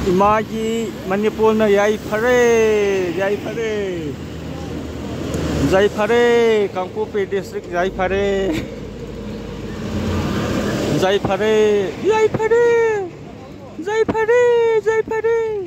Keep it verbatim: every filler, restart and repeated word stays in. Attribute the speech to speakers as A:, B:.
A: Imangi Manipur में याई फरे याई फरे जाई फरे कांगपोपी डिस्ट्रिक्ट जाई फरे जाई फरे याई फरे जाई फरे जाई फरे।